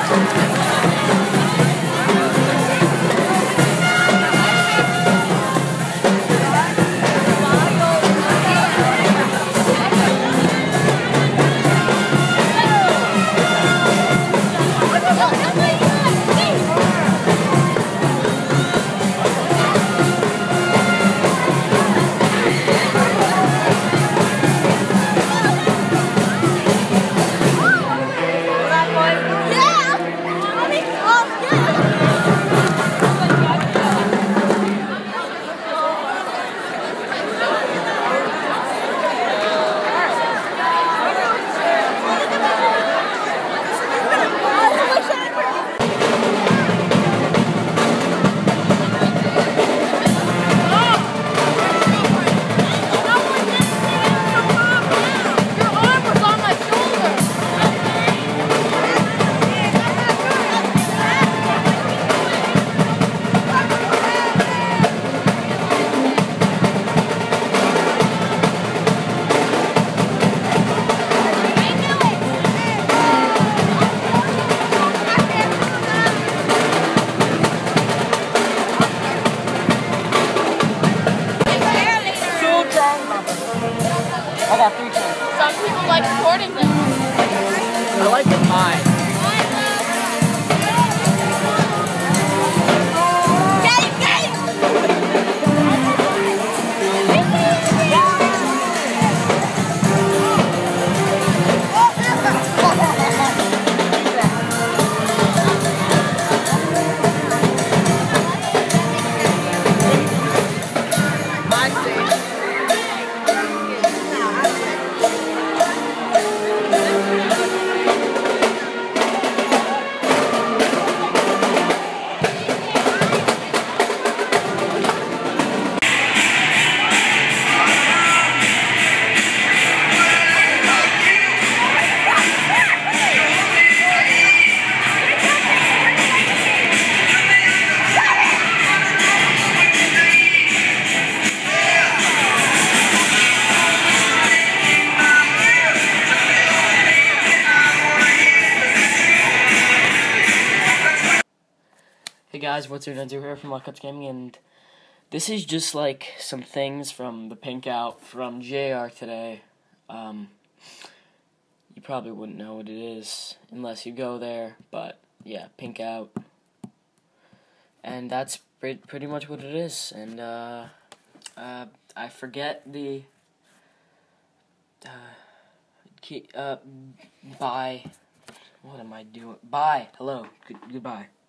I got 3 times. Some people like recording them. I like it mine. Hey guys, what's your Nenzu here from Luck Gaming, and this is just like some things from the Pink Out from JR today. You probably wouldn't know what it is unless you go there, but yeah, Pink Out. And that's pretty much what it is, and I forget the bye. What am I doing? Bye. Hello. Goodbye.